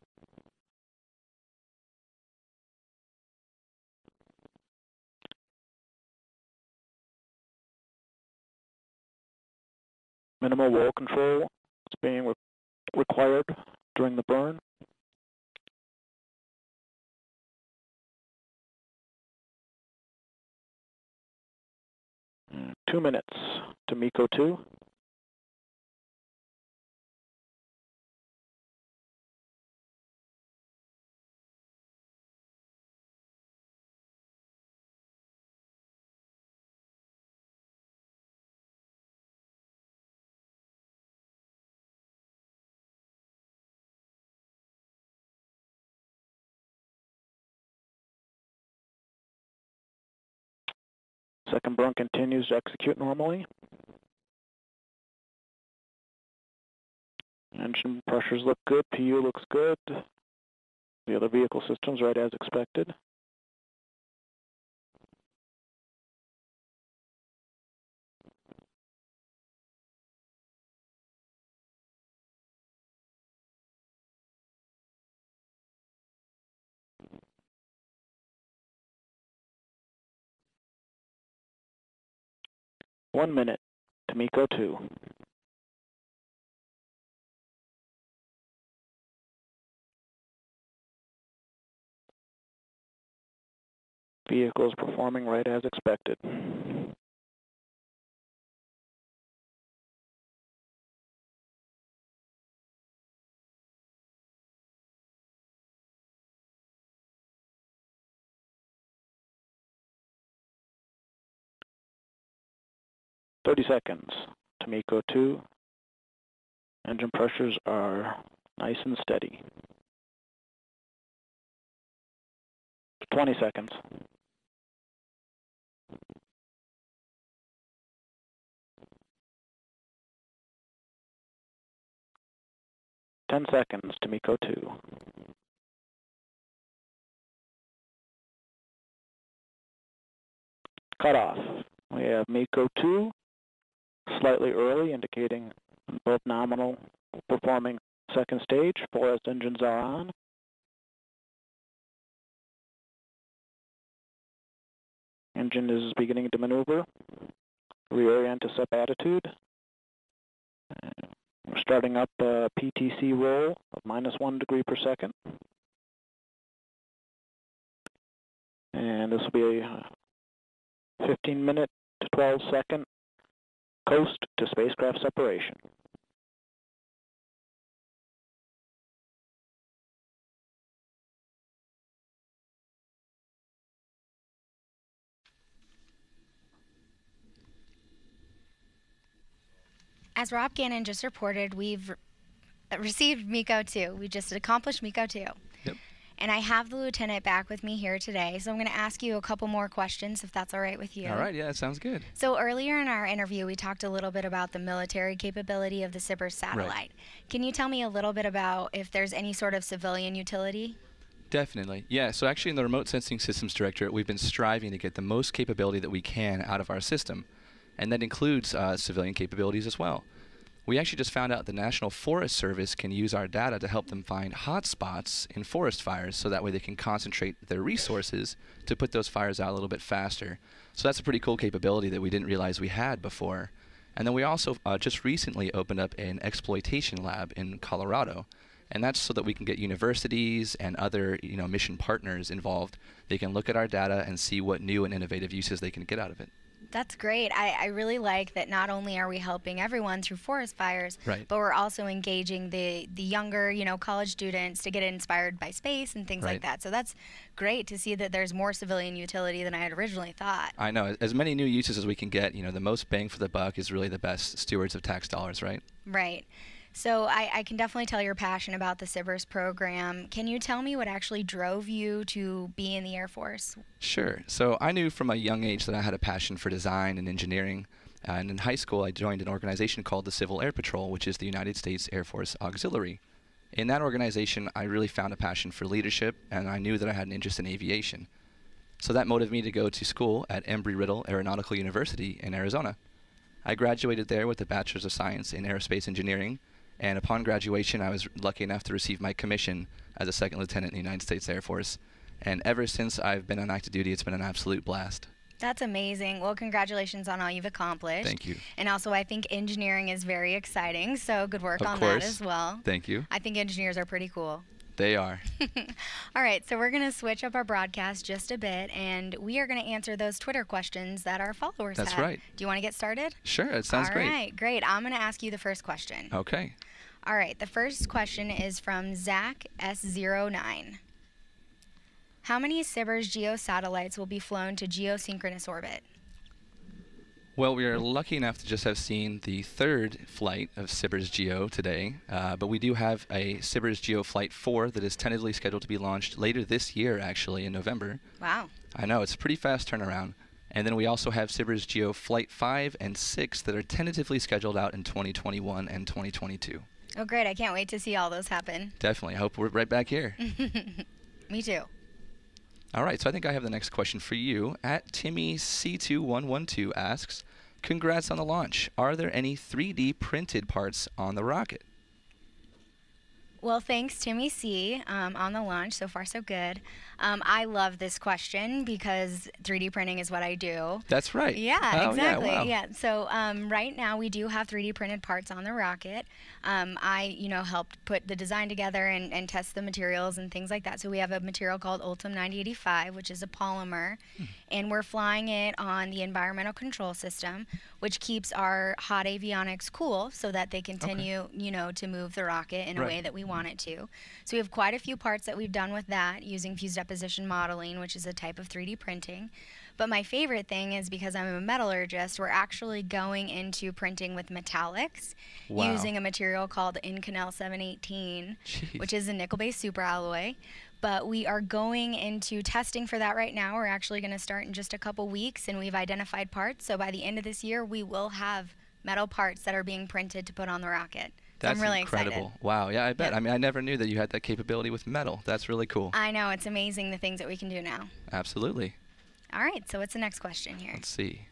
Minimal roll control is being required during the burn. And 2 minutes to MECO 2. Second burn continues to execute normally. Engine pressures look good. PU looks good. The other vehicle systems right as expected. One minute to MECO 2. Vehicle is performing right as expected. "30 seconds to MECO 2. Engine pressures are nice and steady. 20 seconds. "10 seconds to MECO 2. Cutoff. We have MECO 2 slightly early, indicating both nominal performing second stage. 4S engines are on. Engine is beginning to maneuver. Reorient to SEP attitude. We're starting up a PTC roll of -1 degree per second. And this will be a 15-minute to 12-second coast to spacecraft separation. As Rob Gannon just reported, we've received MECO 2. We just accomplished MECO 2. Yep. And I have the lieutenant back with me here today, so I'm going to ask you a couple more questions, if that's all right with you. All right, yeah, that sounds good. So earlier in our interview, we talked a little bit about the military capability of the SBIRS satellite. Right. Can you tell me a little bit about if there's any sort of civilian utility? Definitely. Yeah, so actually in the Remote Sensing Systems Directorate, we've been striving to get the most capability that we can out of our system, and that includes civilian capabilities as well. We actually just found out the National Forest Service can use our data to help them find hot spots in forest fires, so that way they can concentrate their resources to put those fires out a little bit faster. So that's a pretty cool capability that we didn't realize we had before. And then we also just recently opened up an exploitation lab in Colorado, and that's so that we can get universities and other mission partners involved. They can look at our data and see what new and innovative uses they can get out of it. That's great. I really like that not only are we helping everyone through forest fires, right, but we're also engaging the younger, college students to get inspired by space and things like that. So that's great to see that there's more civilian utility than I had originally thought. I know. As many new uses as we can get, the most bang for the buck is really the best stewards of tax dollars, right? Right. So I can definitely tell you're passionate about the SBIRS program. Can you tell me what actually drove you to be in the Air Force? Sure. So I knew from a young age that I had a passion for design and engineering. And in high school, I joined an organization called the Civil Air Patrol, which is the United States Air Force Auxiliary. In that organization, I really found a passion for leadership, and I knew that I had an interest in aviation. So that motivated me to go to school at Embry-Riddle Aeronautical University in Arizona. I graduated there with a Bachelor's of Science in Aerospace Engineering. And upon graduation, I was lucky enough to receive my commission as a second lieutenant in the United States Air Force. And ever since I've been on active duty, it's been an absolute blast. That's amazing. Well, congratulations on all you've accomplished. Thank you. And also, I think engineering is very exciting, so good work on that as well. Thank you. I think engineers are pretty cool. They are. All right, so we're going to switch up our broadcast just a bit, and we are going to answer those Twitter questions that our followers have. That's right. Do you want to get started? Sure, it sounds great. All right, great. I'm going to ask you the first question. Okay. All right, the first question is from Zach S09. How many SBIRS GEO satellites will be flown to geosynchronous orbit? Well, we are lucky enough to just have seen the third flight of SBIRS GEO today, but we do have a SBIRS GEO Flight 4 that is tentatively scheduled to be launched later this year, actually, in November. Wow. I know, it's a pretty fast turnaround. And then we also have SBIRS GEO Flight 5 and 6 that are tentatively scheduled out in 2021 and 2022. Oh, great. I can't wait to see all those happen. Definitely. I hope we're right back here. Me too. All right, so I think I have the next question for you. At Timmy C2112 asks, congrats on the launch. Are there any 3D printed parts on the rocket? Well, thanks, Timmy C, on the launch. So far, so good. I love this question because 3D printing is what I do. That's right. Yeah, exactly. Yeah, wow. Yeah. So right now we do have 3D printed parts on the rocket. I, helped put the design together and test the materials and things like that. So we have a material called Ultim 9085, which is a polymer, and we're flying it on the environmental control system, which keeps our hot avionics cool so that they continue, to move the rocket in a way that we want it to. So we have quite a few parts that we've done with that using fused deposition modeling, which is a type of 3D printing. But my favorite thing is because I'm a metallurgist, we're actually going into printing with metallics using a material called Inconel 718, which is a nickel-based superalloy. But we are going into testing for that right now. We're actually going to start in just a couple weeks, and we've identified parts. So by the end of this year, we will have metal parts that are being printed to put on the rocket. That's I'm really incredible. excited. Wow, yeah, I bet. I mean, I never knew that you had that capability with metal. That's really cool. I know, it's amazing the things that we can do now. Absolutely. All right, so what's the next question here? Let's see.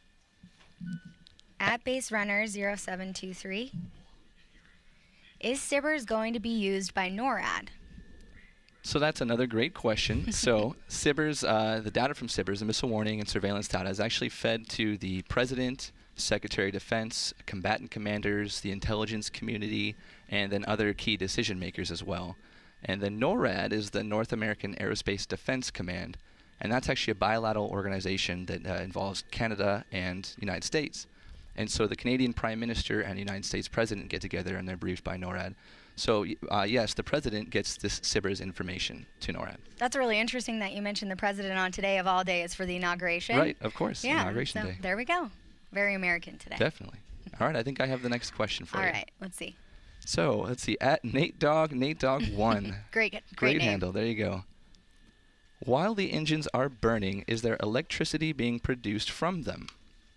At Base Runner 0723, is SBIRS going to be used by NORAD? So that's another great question. So SBIRS, the data from SBIRS, the missile warning and surveillance data, is actually fed to the President, Secretary of Defense, combatant commanders, the intelligence community, and then other key decision makers as well. And then NORAD is the North American Aerospace Defense Command, and that's actually a bilateral organization that involves Canada and United States. And so the Canadian Prime Minister and the United States President get together and they're briefed by NORAD. So yes, the President gets this SBIRS information to NORAD. That's really interesting that you mentioned the President on today of all days for the inauguration. Right, of course, yeah, Inauguration Day. There we go. Very American today. Definitely. All right, I think I have the next question for you. All right, let's see. So let's see. At Nate Dog 1. Great Great name. handle. There you go. While the engines are burning, is there electricity being produced from them?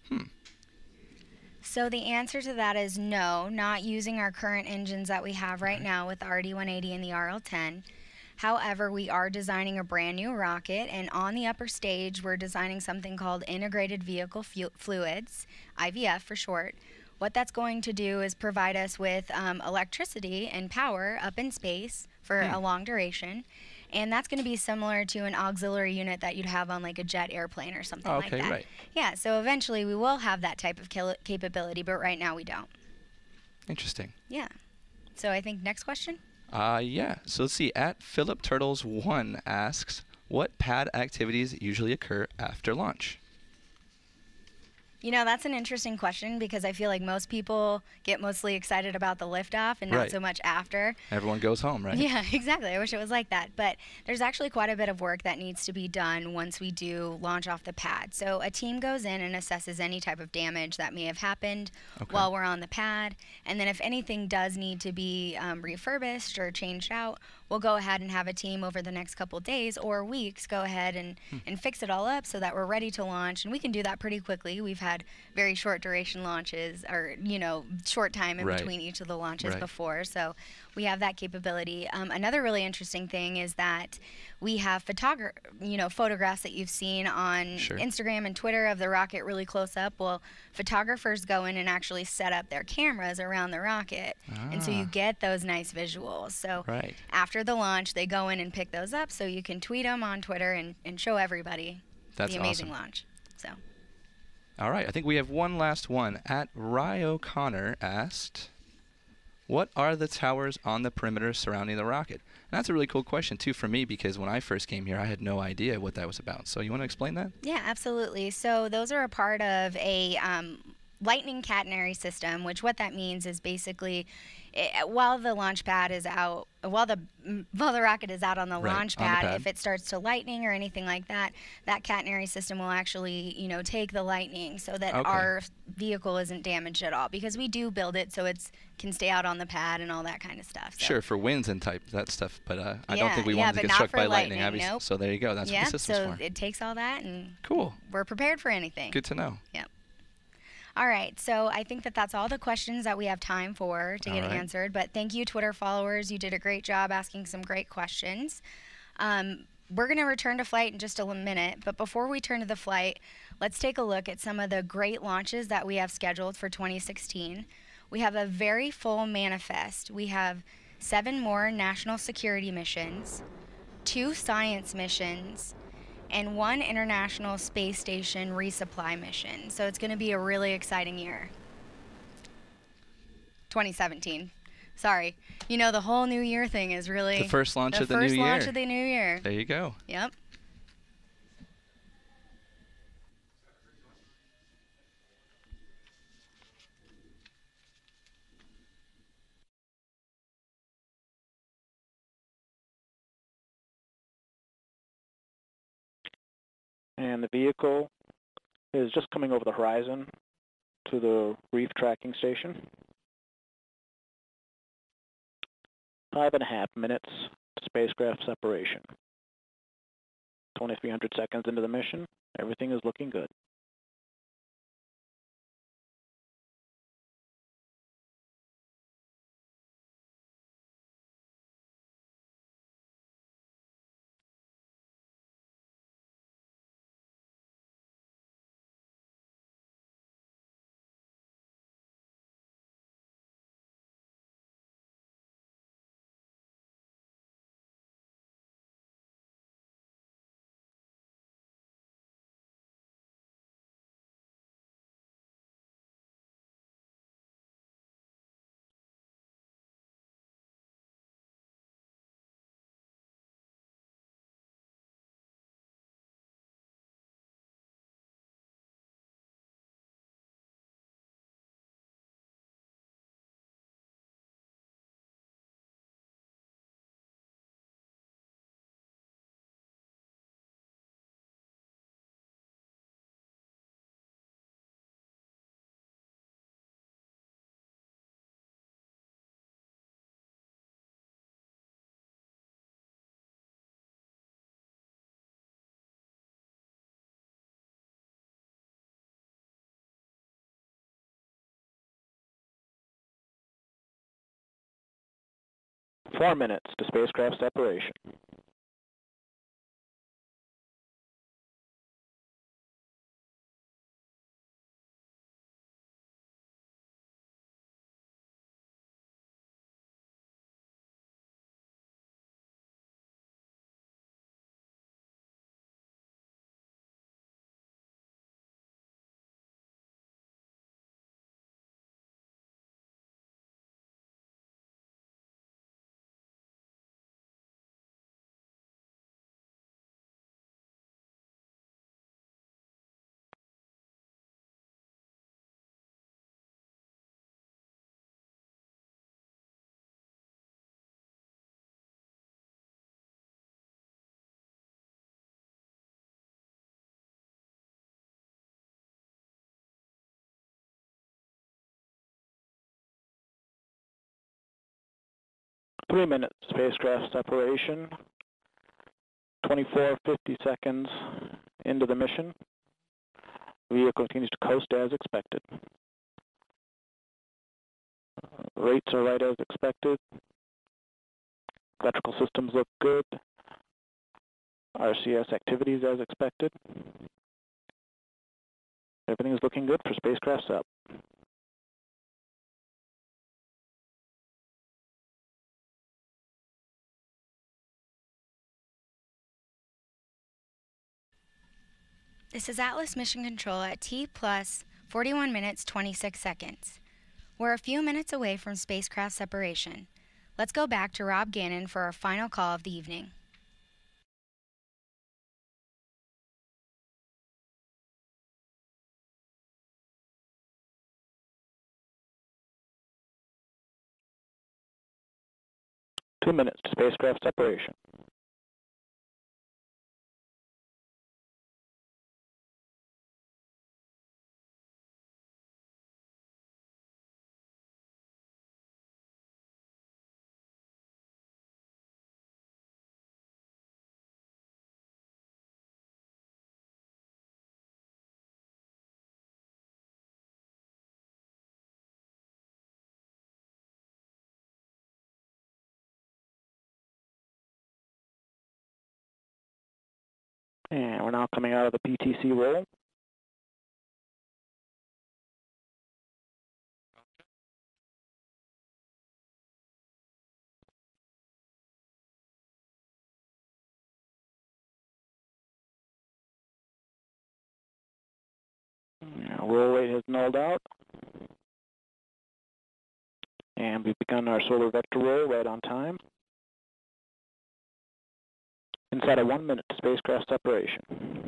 So the answer to that is no, not using our current engines that we have right now with the RD-180 and the RL-10. However, we are designing a brand new rocket, and on the upper stage, we're designing something called Integrated Vehicle Fluids, IVF for short. What that's going to do is provide us with electricity and power up in space for a long duration. And that's going to be similar to an auxiliary unit that you'd have on like a jet airplane or something like that. Right. Yeah, so eventually we will have that type of capability, but right now we don't. Interesting. Yeah. So I think next question? Yeah. So let's see. At Philip Turtles 1 asks, what pad activities usually occur after launch? You know, that's an interesting question because I feel like most people get mostly excited about the liftoff and not so much after. Everyone goes home, right? Yeah, exactly. I wish it was like that. But there's actually quite a bit of work that needs to be done once we do launch off the pad. So a team goes in and assesses any type of damage that may have happened while we're on the pad. And then if anything does need to be refurbished or changed out, we'll go ahead and have a team over the next couple days or weeks go ahead and fix it all up so that we're ready to launch. And we can do that pretty quickly. We've had very short duration launches or, you know, short time in between each of the launches before. So we have that capability. Another really interesting thing is that we have photographs that you've seen on Instagram and Twitter of the rocket really close up. Well, photographers go in and actually set up their cameras around the rocket. And so you get those nice visuals. So after the launch, they go in and pick those up so you can tweet them on Twitter and show everybody the amazing launch. So. All right. I think we have one last one. At Rye O'Connor asked, what are the towers on the perimeter surrounding the rocket? And that's a really cool question, too, for me, because when I first came here, I had no idea what that was about. So you want to explain that? Yeah, absolutely. So those are a part of a lightning catenary system, which what that means is basically while the launch pad is out, while the rocket is out on the launch pad, if it starts to lightning or anything like that, that catenary system will actually, take the lightning so that our vehicle isn't damaged at all, because we do build it so it can stay out on the pad and all that kind of stuff. So. Sure, for winds and that stuff, but I don't think we want to get struck by lightning. Nope. So there you go. That's what the system's for. So it takes all that, and cool. We're prepared for anything. Good to know. Yep. All right, so I think that's all the questions that we have time for to get answered. But thank you, Twitter followers. You did a great job asking some great questions. We're going to return to flight in just a minute. But before we turn to the flight, let's take a look at some of the great launches that we have scheduled for 2016. We have a very full manifest. We have 7 more national security missions, 2 science missions, and 1 International Space Station resupply mission. So it's going to be a really exciting year. 2017. Sorry. The whole New Year thing is really... The first launch of the new year. The first launch of the new year. There you go. Yep. And the vehicle is just coming over the horizon to the reef tracking station. 5.5 minutes to spacecraft separation. 2,300 seconds into the mission. Everything is looking good. 4 minutes to spacecraft separation. Three minutes spacecraft separation. 50 seconds into the mission. Vehicle continues to coast as expected. Rates are right as expected. Electrical systems look good. RCS activities as expected. Everything is looking good for spacecraft up. This is Atlas Mission Control at T plus 41 minutes 26 seconds. We're a few minutes away from spacecraft separation. Let's go back to Rob Gannon for our final call of the evening. Two minutes to spacecraft separation. And we're now coming out of the PTC roll. Roll rate has nulled out. And we've begun our solar vector roll right on time. Inside of 1 minute to spacecraft separation.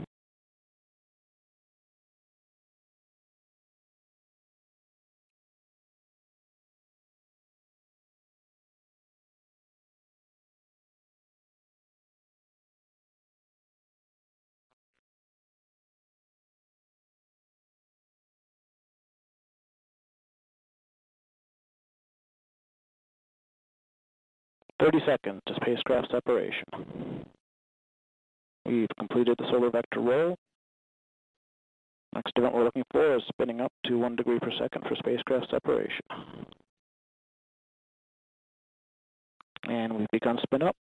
"30 seconds to spacecraft separation." We've completed the solar vector roll. Next event we're looking for is spinning up to 1 degree per second for spacecraft separation. And we've begun spin up.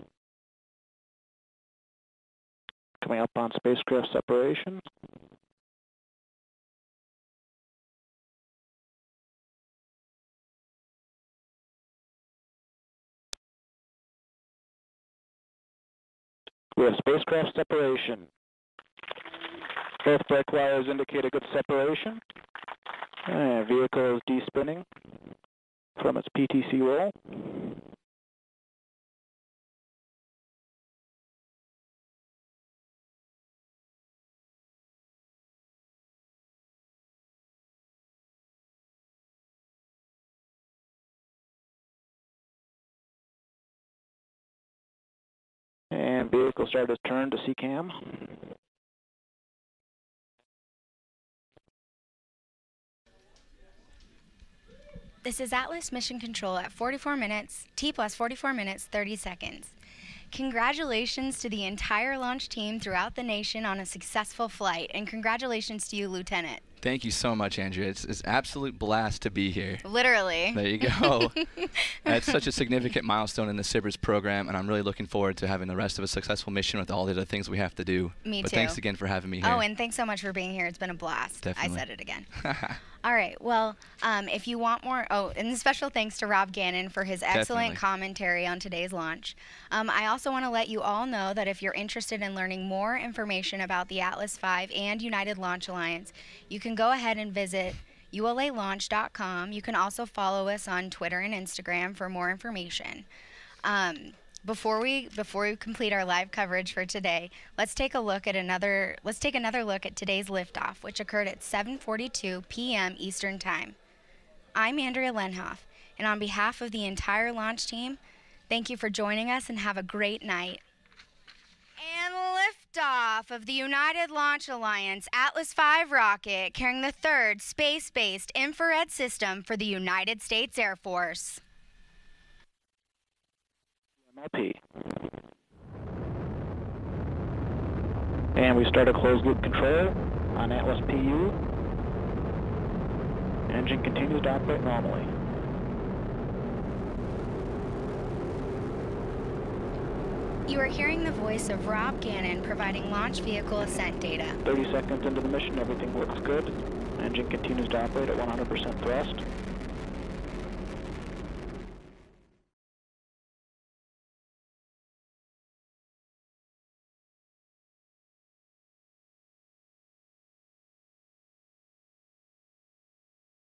Coming up on spacecraft separation. We have spacecraft separation. Both brake wires indicate a good separation. And vehicle is de-spinning from its PTC roll. And vehicle started to turn to CCAM. This is Atlas Mission Control at 44 minutes, T plus 44 minutes, 30 seconds. Congratulations to the entire launch team throughout the nation on a successful flight, and congratulations to you, Lieutenant. Thank you so much, Andrea. It's an absolute blast to be here. Literally. There you go. That's such a significant milestone in the SBIRS program, and I'm really looking forward to having the rest of a successful mission with all the other things we have to do. Me but too. Thanks again for having me here. Oh, and thanks so much for being here. It's been a blast. Definitely. I said it again. All right. Well, if you want more, and a special thanks to Rob Gannon for his excellent Definitely. commentary on today's launch. I also want to let you all know that if you're interested in learning more information about the Atlas V and United Launch Alliance, you can go ahead and visit ulalaunch.com. You can also follow us on Twitter and Instagram for more information. Before we complete our live coverage for today, let's take another look at today's liftoff, which occurred at 7:42 p.m. Eastern Time. I'm Andrea Lenhoff, and on behalf of the entire launch team, thank you for joining us and have a great night. And liftoff of the United Launch Alliance Atlas V rocket carrying the third space-based infrared system for the United States Air Force. MLP. And we start a closed loop control on Atlas PU. Engine continues to operate normally. You are hearing the voice of Rob Gannon providing launch vehicle ascent data. 30 seconds into the mission, everything looks good. Engine continues to operate at 100% thrust.